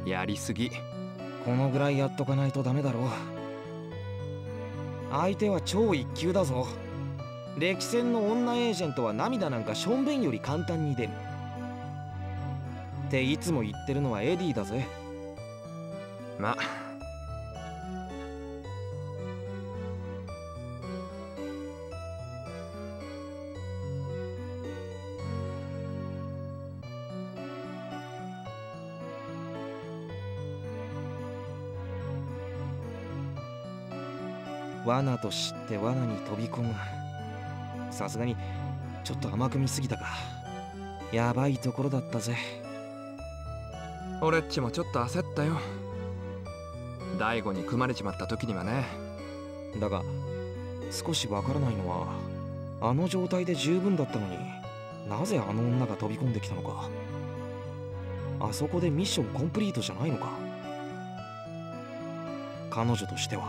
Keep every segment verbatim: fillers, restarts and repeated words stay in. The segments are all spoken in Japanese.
やりすぎ。 このぐらいやっとかないとダメだろう。相手は超一級だぞ。歴戦の女エージェントは涙なんかしょんべんより簡単に出るっていつも言ってるのはエディだぜ。 ま罠と知って罠に飛び込む。さすがにちょっと甘く見すぎたか。やばいところだったぜ。 俺っちもちょっと焦ったよ。大悟に組まれちまった時にはね。 だが少しわからないのは、あの状態で十分だったのになぜあの女が飛び込んできたのか。あそこでミッションコンプリートじゃないのか。彼女としては。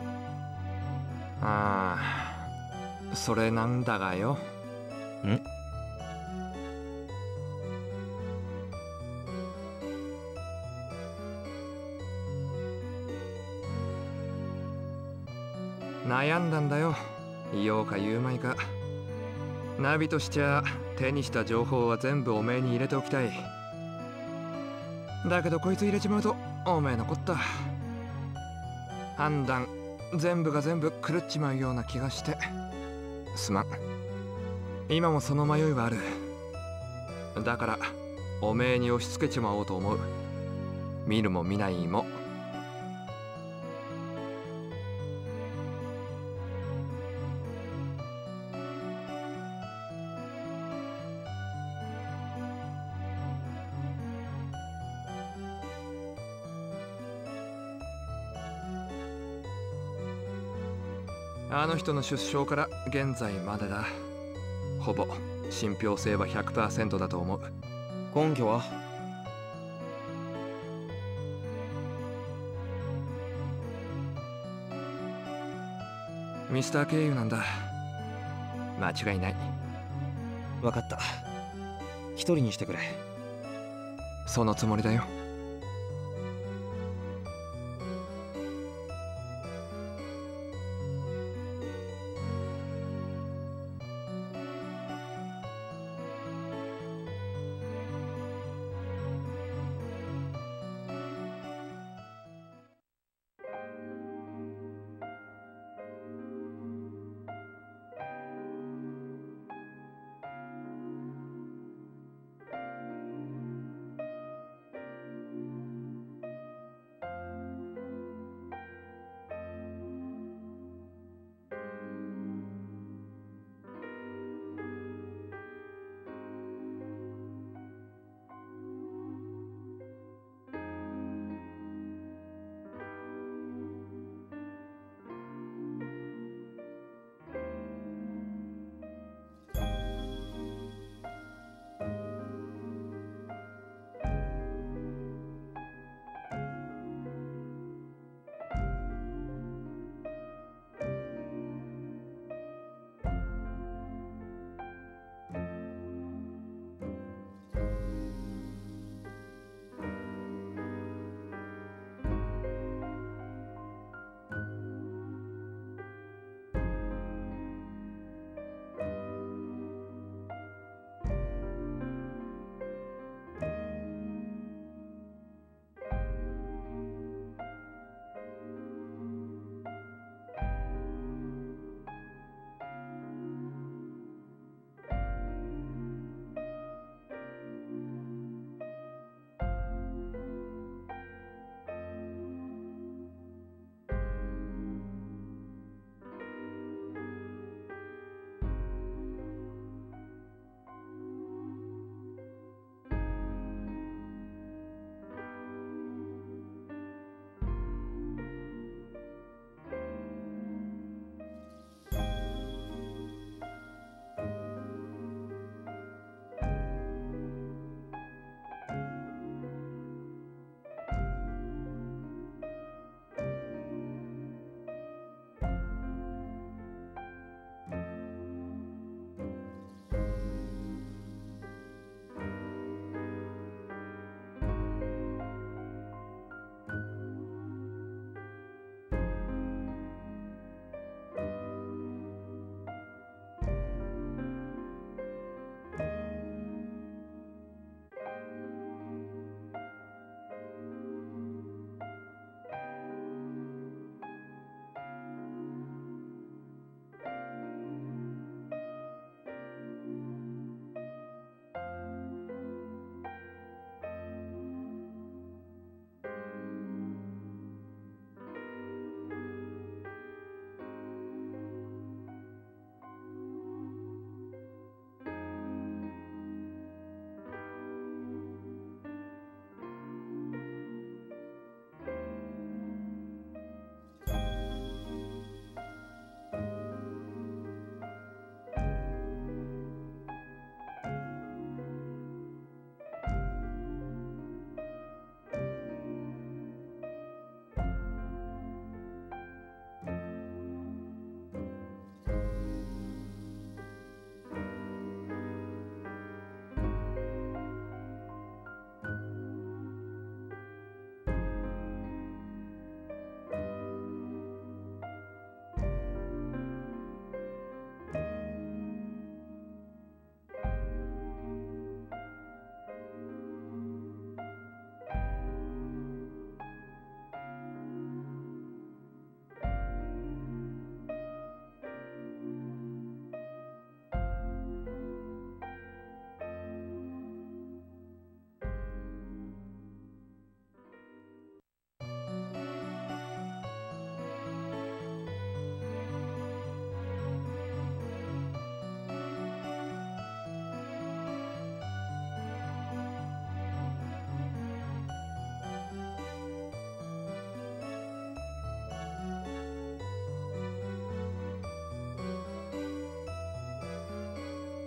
ああ、それなんだがよ。 ん悩んだんだよ。言おうか言うまいか。ナビとしちゃ手にした情報は全部おめえに入れておきたい。だけどこいつ入れちまうとおめえのこった。判断全部が全部狂っちまうような気がしてすまん。今もその迷いはある。だからおめえに押し付けちまおうと思う。見るも見ないも。あの人の出生から現在までだ。ほぼ信憑性は ひゃくパーセント だと思う。 根拠は？ ミスター経由なんだ。間違いない。 分かった。一人にしてくれ。 そのつもりだよ。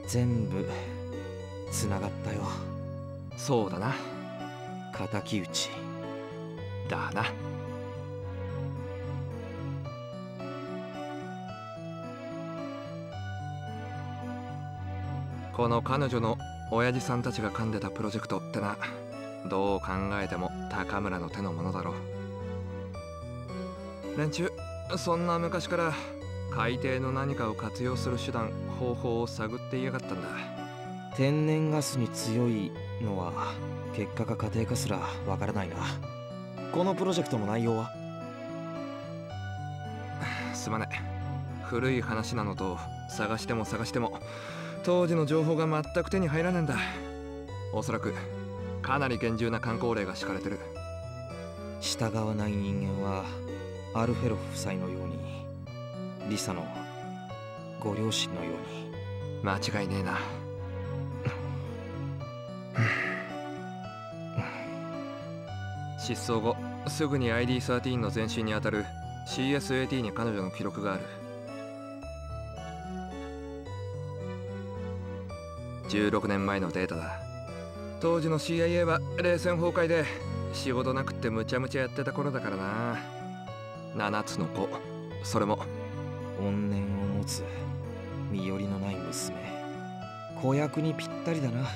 全部つながったよ。 そうだな。 敵討ちだな。この彼女の親父さんたちが噛んでたプロジェクトってな、どう考えても高村の手のものだろう。連中そんな昔から海底の何かを活用する手段方法を探っていやがったんだ。 天然ガスに強いのは結果が家庭科すらわからないな。このプロジェクトの内容は？ すまね。古い話なのと探しても探しても当時の情報が全く手に入らねえんだ。おそらくかなり厳重な箝口令が敷かれてる。 従わない人間はアルフェロフ夫妻のように、リサのご両親のように。 間違いねえな。失踪後すぐに アイディーじゅうさん の前身にあたる シーエスエーティー に彼女の記録がある。じゅうろくねんまえのデータだ。当時の シーアイエー は冷戦崩壊で仕事なくってむちゃむちゃやってた頃だからな。ななつの子、それも怨念を持つ身寄りのない娘。子役にぴったりだな。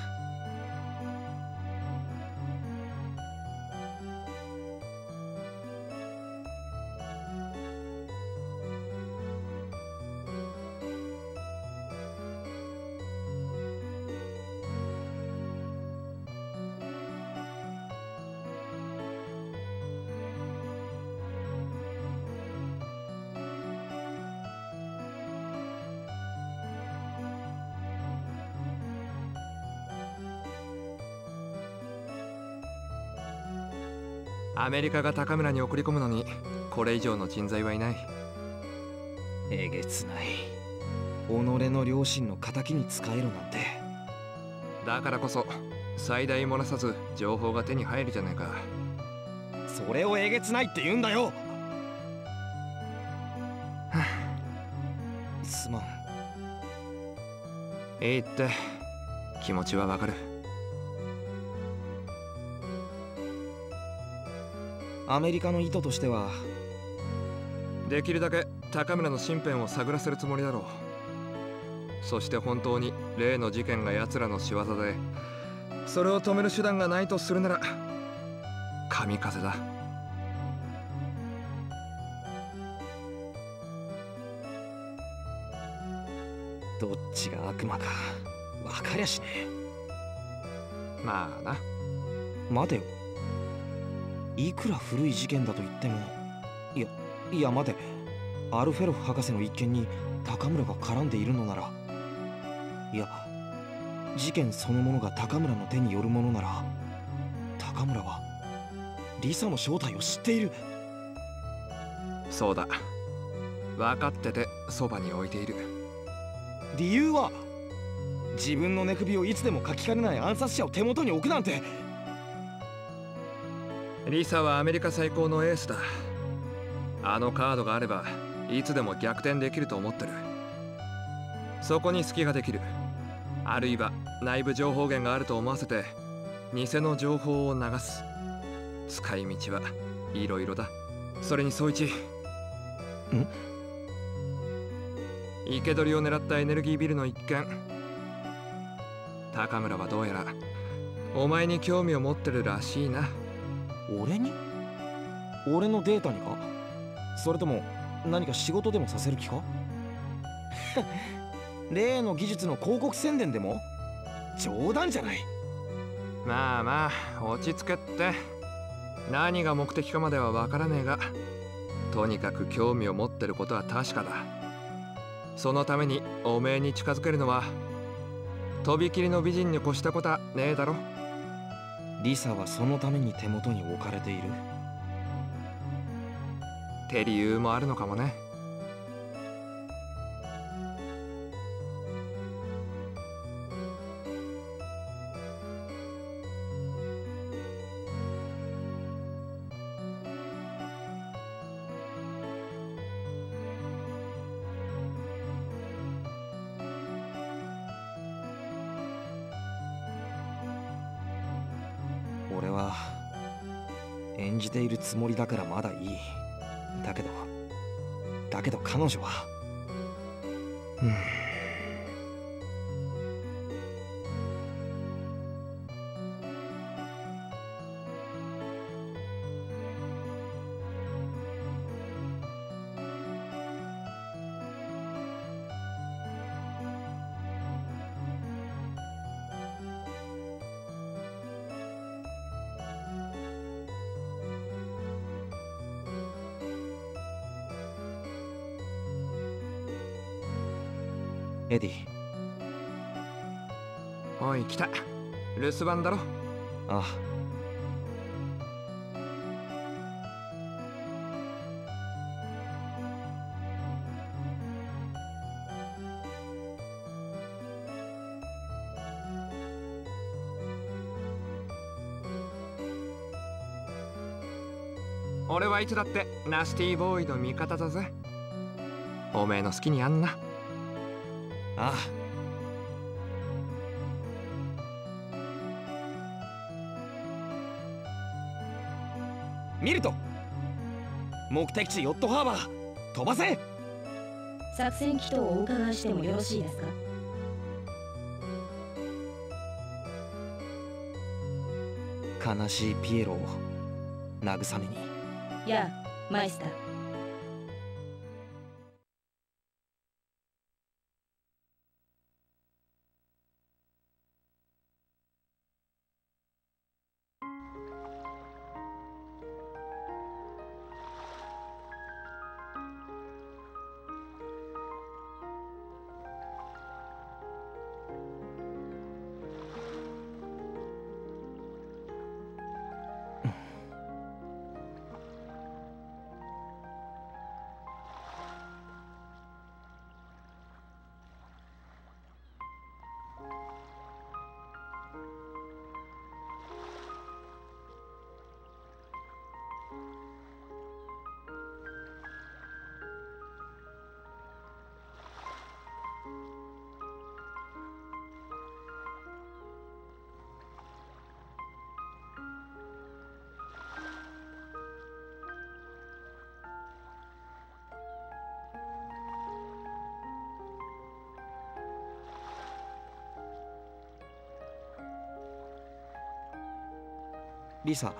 アメリカが高村に送り込むのにこれ以上の人材はいない。 えげつない。己の両親の敵に仕えろなんて。 だからこそ最大漏らさず情報が手に入るじゃないか。 それをえげつないって言うんだよ。すまん。 いいって気持ちはわかる。 アメリカの意図としてはできるだけ高村の身辺を探らせるつもりだろう。そして本当に例の事件が奴らの仕業でそれを止める手段がないとするなら神風だ。 どっちが悪魔か分かりゃしねえ。まあな。 待てよ。いくら古い事件だと言っても、いやいや待て、アルフェロフ博士の一件に高村が絡んでいるのなら、いや事件そのものが高村の手によるものなら、高村はリサの正体を知っている。 そうだ、分かっててそばに置いている。 理由は自分の寝首をいつでもかきかねない暗殺者を手元に置くなんて。 リサはアメリカ最高のエースだ。あのカードがあればいつでも逆転できると思ってる。そこに隙ができる。あるいは内部情報源があると思わせて偽の情報を流す。使い道はいろいろだ。それに総一、ん生け捕りを狙ったエネルギービルの一件、高村はどうやらお前に興味を持ってるらしいな。 俺に？俺のデータにか？それとも何か仕事でもさせる気か？例の技術の広告宣伝でも？冗談じゃない。 まあまあ落ち着けって。何が目的かまではわからねえが、とにかく興味を持ってることは確かだ。そのためにおめえに近づけるのはとびきりの美人に越したことはねえだろ。 リサはそのために手元に置かれているって理由もあるのかもね。 俺は演じているつもりだからまだいい。だけどだけど彼女はうんエディ。 おい来た。留守番だろ。 ああ。 俺はいつだってナスティーボーイの味方だぜ。おめえの好きにやんな。 ああ。ミルト、目的地ヨットハーバー飛ばせ。 作戦祈祷をお伺いしてもよろしいですか？ 悲しいピエロを慰めに。 やあ、マイスター。 リサ。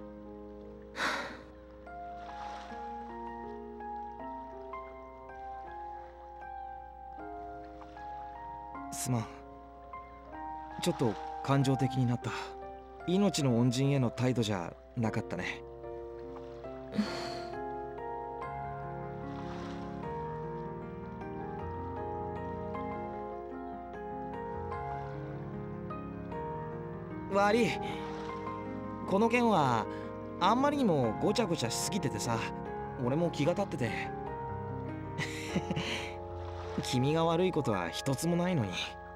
すまん。ちょっと感情的になった。命の恩人への態度じゃなかったね。悪い。この件はあんまりにもごちゃごちゃしすぎててさ、俺も気が立ってて。君が悪いことは一つもないのに。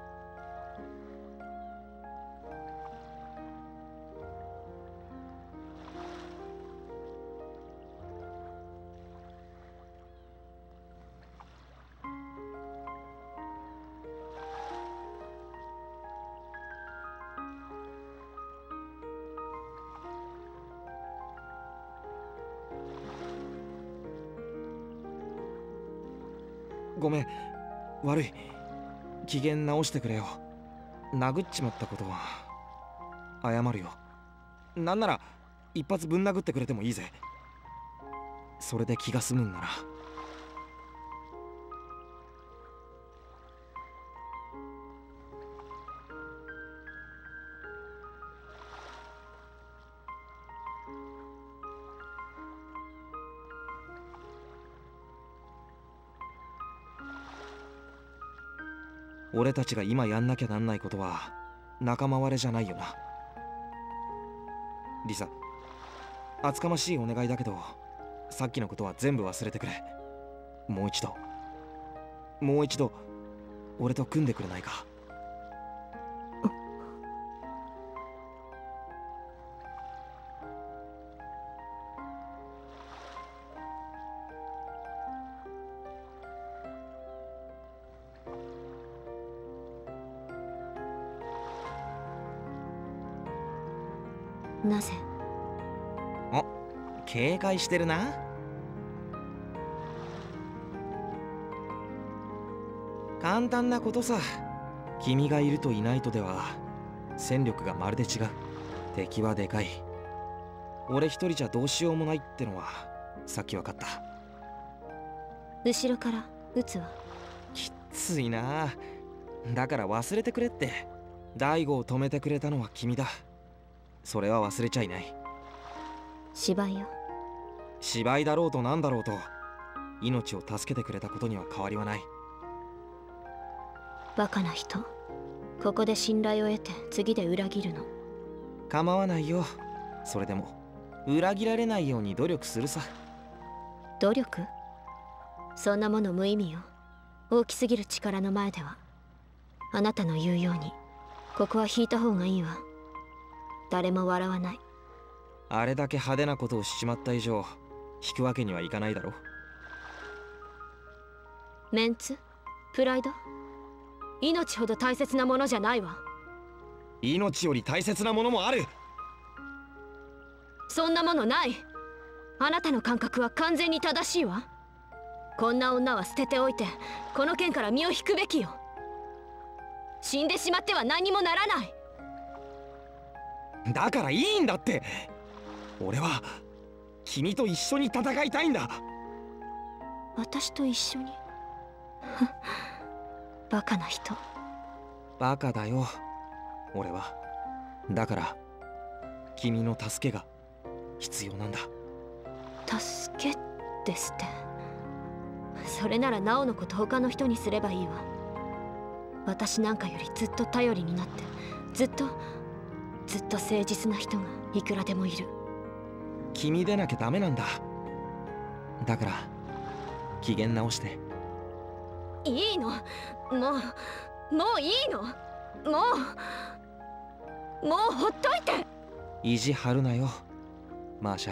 ごめん、悪い。機嫌直してくれよ。殴っちまったことは謝るよ。なんなら一発ぶん殴ってくれてもいいぜ。それで気が済むんなら。俺たちが今やんなきゃなんないことは仲間割れじゃないよな。リサ、厚かましいお願いだけど、さっきのことは全部忘れてくれ。もう一度もう一度俺と組んでくれないか。 なぜ？ お、警戒してるな。簡単なことさ。君がいるといないとでは戦力がまるで違う。敵はでかい。俺一人じゃどうしようもないってのはさっき分かった。 後ろから撃つわ。 きっついな。だから忘れてくれって。大悟を止めてくれたのは君だ。それは忘れちゃいない。 芝居よ。 芝居だろうとなんだろうと命を助けてくれたことには変わりはない。 バカな人。ここで信頼を得て次で裏切るの。 構わないよ。それでも裏切られないように努力するさ。 努力？そんなもの無意味よ。大きすぎる力の前では。あなたの言うようにここは引いた方がいいわ。誰も笑わない。 あれだけ派手なことをしちまった以上引くわけにはいかないだろ。 メンツ？プライド？命ほど大切なものじゃないわ。 命より大切なものもある。 そんなものない。あなたの感覚は完全に正しいわ。こんな女は捨てておいてこの件から身を引くべきよ。死んでしまっては何もならない。 だからいいんだって。俺は君と一緒に戦いたいんだ。 私と一緒に？バカな人。 バカだよ俺は。だから君の助けが必要なんだ。 助けですって。それならナオのこと他の人にすればいいわ。私なんかよりずっと頼りになってずっとずっと誠実な人がいくらでもいる。 君でなきゃダメなんだ。だから機嫌直して。 いいの、もうもういいの、もうもうほっといて。 意地張るなよマーシャ。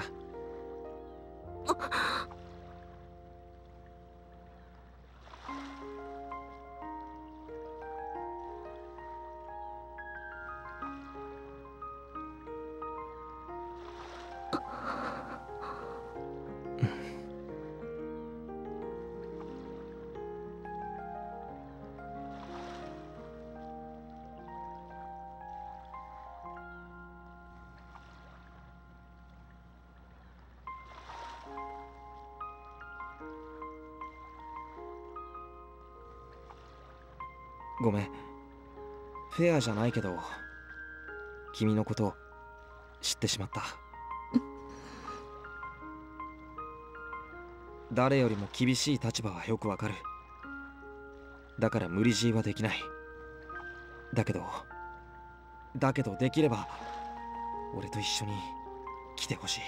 ごめん。フェアじゃないけど君のこと知ってしまった。誰よりも厳しい立場はよくわかる。だから無理強いはできない。だけどだけどできれば俺と一緒に来てほしい。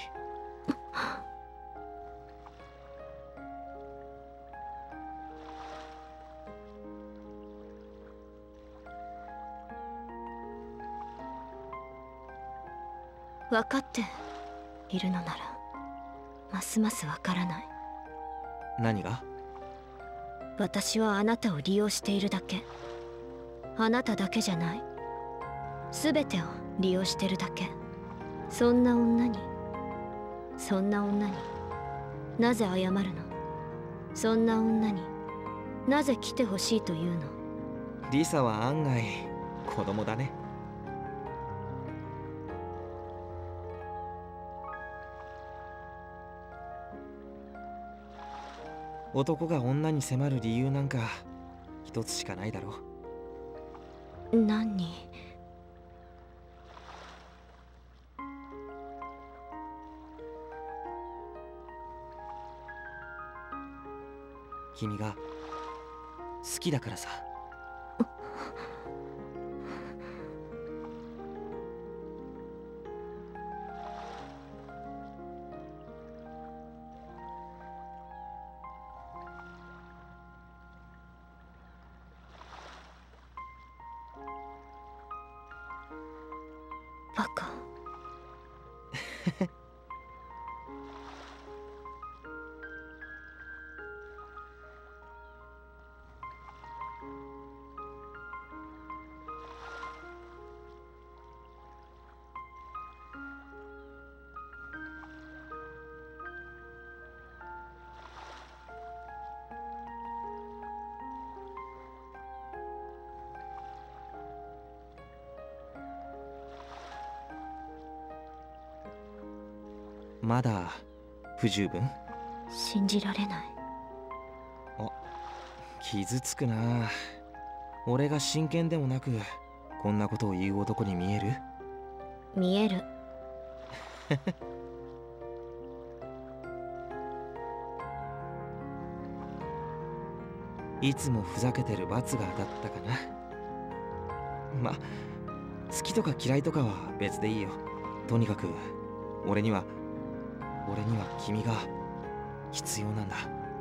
分かっているのならますますわからない。 何が？ 私はあなたを利用しているだけ。あなただけじゃない。全てを利用してるだけ。そんな女にそんな女になぜ謝るの？そんな女になぜ来てほしいというの？ リサは案外子供だね。男が女に迫る理由なんか一つしかないだろ。 何？ 君が好きだからさ。 バカ。 まだ不十分？ 信じられない。 あ、傷つくな。俺が真剣でもなくこんなことを言う男に見える？ 見える。 いつもふざけてる罰が当たったかな。ま、好きとか嫌いとかは別でいいよ。とにかく俺には俺には君が必要なんだ。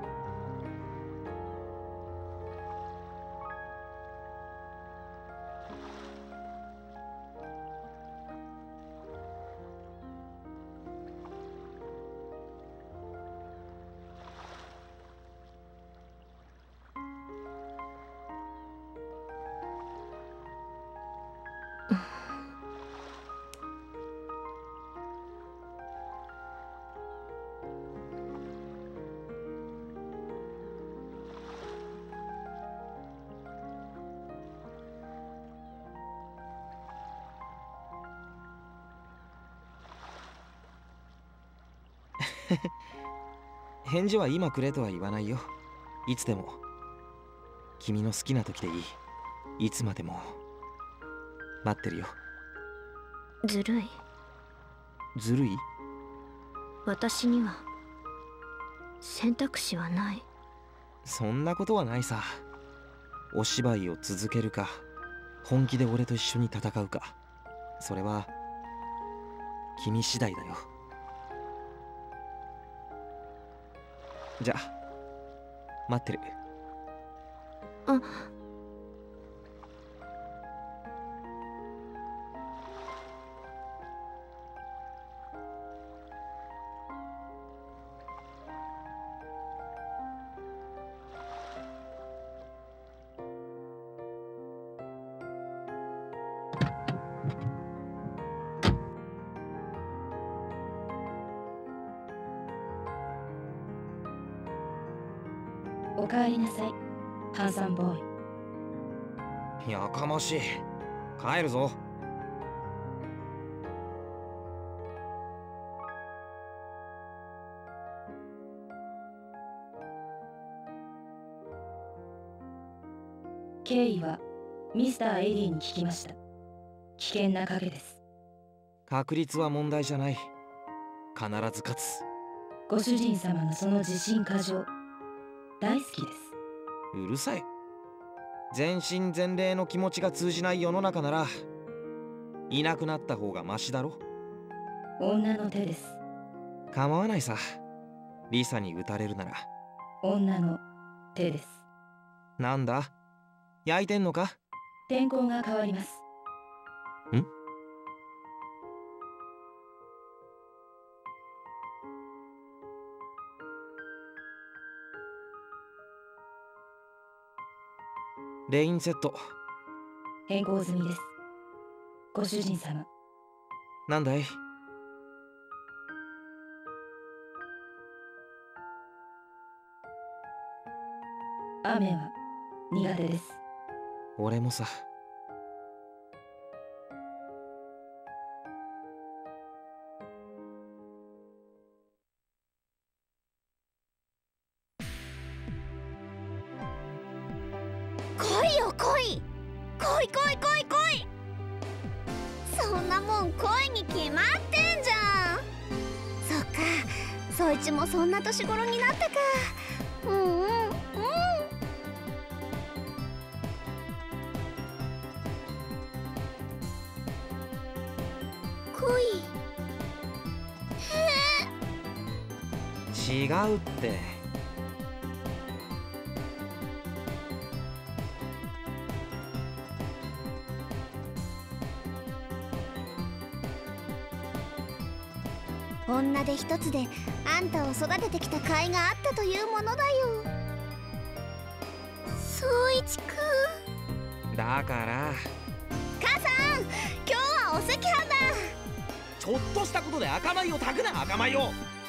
返事は今くれとは言わないよ。いつでも。君の好きな時でいい。いつまでも待ってるよ。 ずるい。 ずるい？ 私には選択肢はない。 そんなことはないさ。お芝居を続けるか、本気で俺と一緒に戦うか、それは君次第だよ。じゃあ待ってる。 あ、 おかえりなさい、ハンサムボーイ。 やかましい。帰るぞ。 経緯はミスターエディに聞きました。危険な影です。 確率は問題じゃない。必ず勝つ。 ご主人様のその自信過剰、大好きです。 うるさい。全身全霊の気持ちが通じない世の中ならいなくなった方がマシだろ。 女の手です。 構わないさ。リサに撃たれるなら。 女の手です。 なんだ、焼いてんのか？ 天候が変わります。 ん？レインセット変更済みです。ご主人様。 なんだい？ 雨は苦手です。 俺もさ。 来いよ来い、来い来い来い来い。そんなもん恋に決まってんじゃん。そっか、そいちもそんな年頃になったか。うんうんうん。恋。 違うって。 女手一つであんたを育ててきた甲斐があったというものだよ。宗一くん。 だから母さん、今日はお赤飯だ。 ちょっとしたことで赤米を炊くな。赤米を。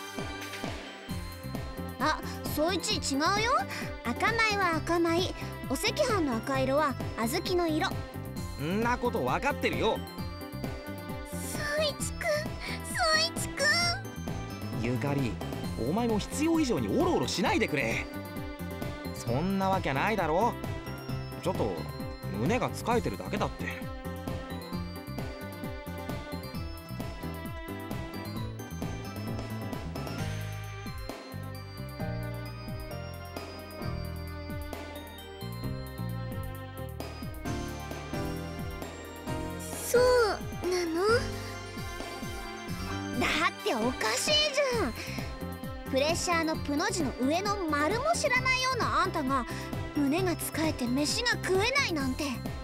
あ、宗一違うよ。赤米は赤米、お赤飯の赤色は小豆の色。 んなこと分かってるよ。 宗一くん、宗一くん。 ゆかり、お前も必要以上にオロオロしないでくれ。そんなわけないだろ。ちょっと胸が疲れてるだけだって。 そうなの？だっておかしいじゃん。プレッシャーのプの字の上の丸も知らないようなあんたが胸が疲れて飯が食えないなんて、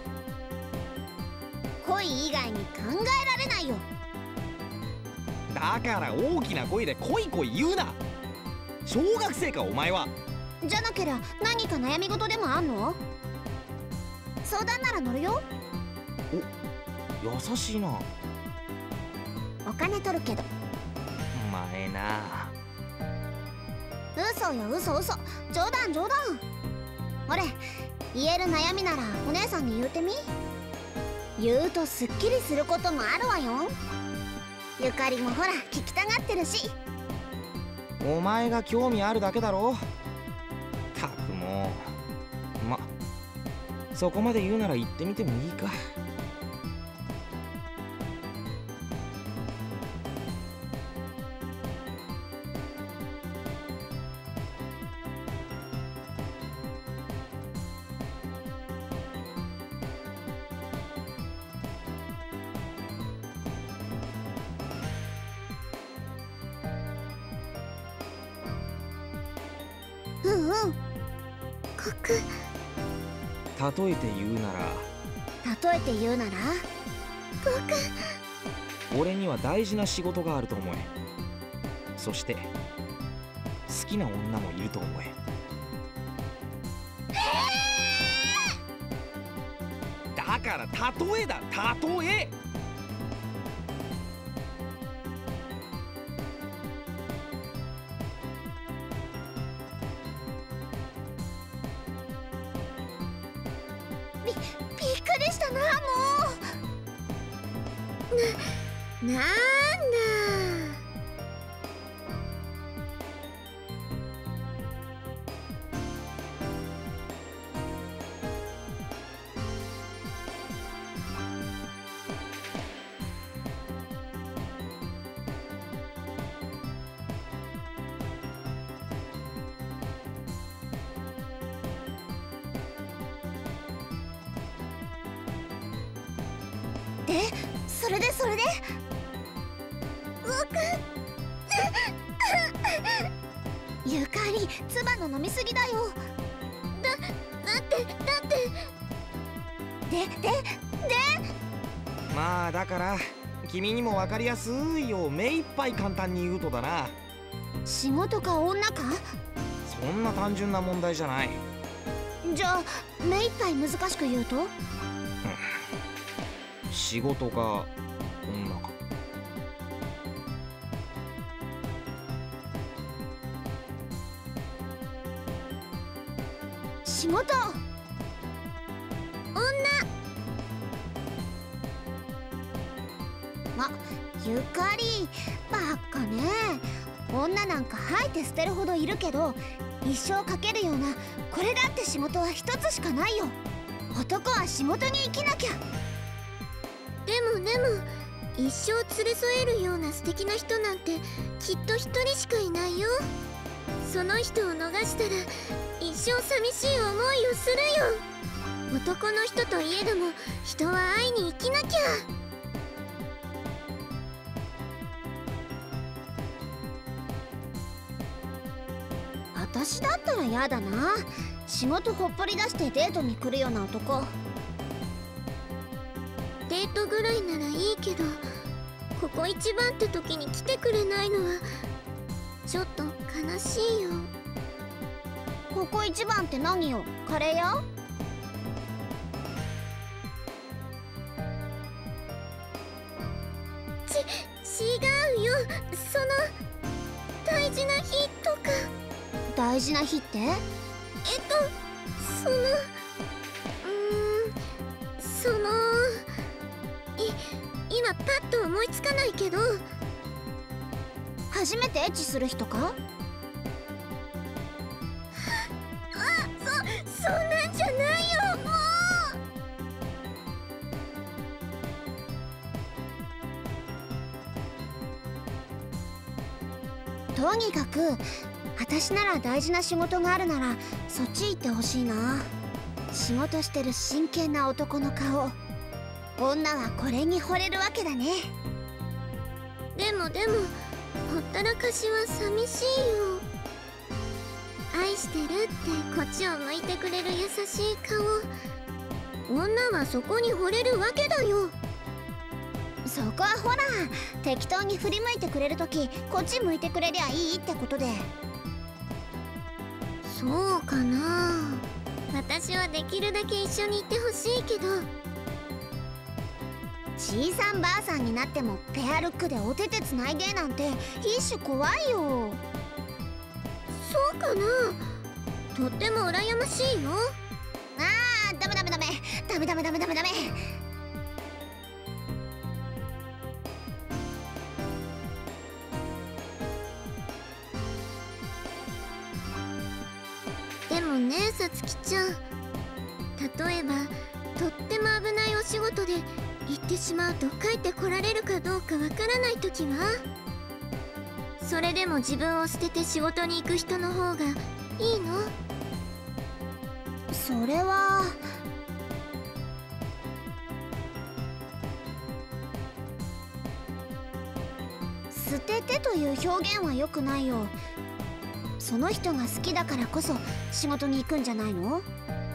恋以外に考えられないよ。 だから大きな声で恋恋言うな。小学生かお前は。 じゃなけりゃ何か悩み事でもあんの？相談なら乗るよ。 お、優しいな。 お金取るけど。 お前な。 嘘よ嘘嘘、冗談冗談。ほれ、言える悩みならお姉さんに言うてみ。言うとすっきりすることもあるわよ。ゆかりもほら聞きたがってるし。 お前が興味あるだけだろ。たくもう。ま、そこまで言うなら言ってみてもいいか。 うんうん。こく。 例えて言うなら。 例えて言うなら。こく。俺には大事な仕事があると思え。そして好きな女もいると思え。えー、だから例えだ、例え。 び、びっくりしたな、もう。な、なんだ。で、それでそれでゆかり、唾の飲みすぎだよ。だ、だってだってで、で、でまあだから君にも分かりやすいよう目いっぱい簡単に言うとだな。 仕事か女か？ そんな単純な問題じゃない。 じゃあ目いっぱい難しく言うと仕事か女か。 仕事、女。あ、ゆかり、バカね。女なんか吐いて捨てるほどいるけど、一生かけるようなこれだって仕事は一つしかないよ。男は仕事に生きなきゃ。 でもでも一生連れ添えるような素敵な人なんてきっと一人しかいないよ。その人を逃したら一生寂しい思いをするよ。男の人といえども人は会いに生きなきゃ。 私だったら嫌だな。仕事ほっぽり出してデートに来るような男。 デートぐらいならいいけど、ここ一番って時に来てくれないのはちょっと悲しいよ。 ここ一番って何よ？カレー屋？ ち、違うよ。その大事な日とか。 大事な日って？ えっとそのうーんそのい今パッと思いつかないけど。 初めてエッチする人か？あ、そ、そんなんじゃないよ、もう。とにかく私なら大事な仕事があるならそっち行ってほしいな。仕事してる真剣な男の顔、女はこれに惚れるわけだね。 でもでもほったらかしは寂しいよ。愛してるってこっちを向いてくれる優しい顔、女はそこに惚れるわけだよ。 そこはほら、適当に振り向いてくれるときこっち向いてくれりゃいいってことで。 そうかな。私はできるだけ一緒にいてほしいけど。 じいさんばあさんになってもペアルックでお手手つないでなんて一種怖いよ。 そうかな。とっても羨ましいよ。 あー、ダメダメダメダメダメダメダメダメ。 でもね、さつきちゃん、例えばとっても危ないお仕事で行ってしまうと帰ってこられるかどうかわからない時は、それでも自分を捨てて仕事に行く人の方がいいの？ それは捨ててという表現は良くないよ。その人が好きだからこそ仕事に行くんじゃないの？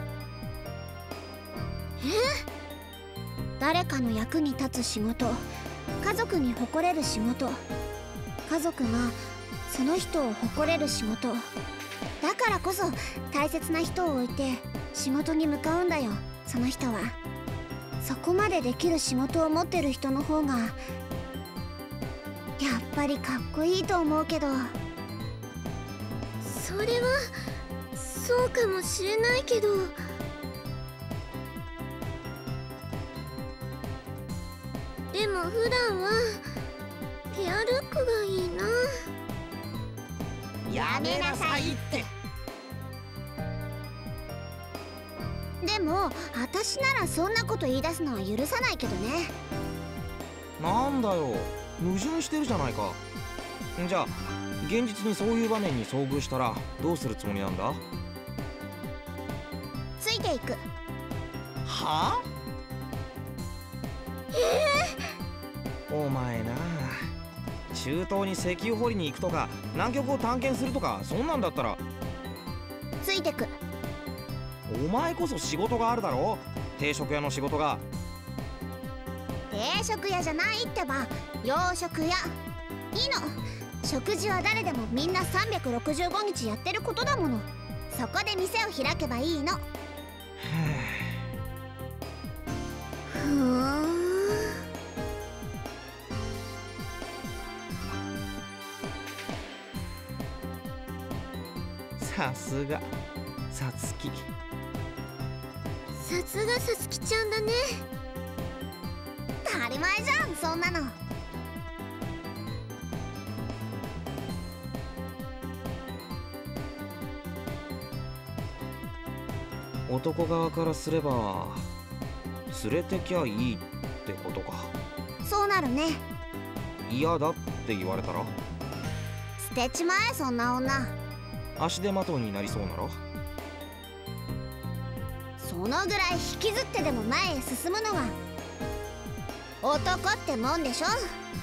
え？ 誰かの役に立つ仕事、家族に誇れる仕事、家族がその人を誇れる仕事。だからこそ大切な人を置いて仕事に向かうんだよ、その人は。そこまでできる仕事を持ってる人の方がやっぱりかっこいいと思うけど。 それはそうかもしれないけど。でも普段はペアルックがいいな。 やめなさいって。 でも私ならそんなこと言い出すのは許さないけどね。 なんだよ、矛盾してるじゃないか。じゃあ現実にそういう場面に遭遇したらどうするつもりなんだ？ ついていく。 はあ？ えー、お前な、中東に石油掘りに行くとか南極を探検するとか、そんなんだったら。 ついてく。 お前こそ仕事があるだろ、定食屋の仕事が。 定食屋じゃないってば、洋食屋。いいの、食事は誰でもみんなさんびゃくろくじゅうごにちやってることだもの。そこで店を開けばいいの。 ふーん。 さすがさつき。 さすがさつきちゃんだね。 当たり前じゃん、そんなの。 男側からすれば連れてきゃいいってことか。 そうなるね。 嫌だって言われたら捨てちまえ、そんな女。 足手まといになりそうならそのぐらい引きずってでも前へ進むのが男ってもんでしょ。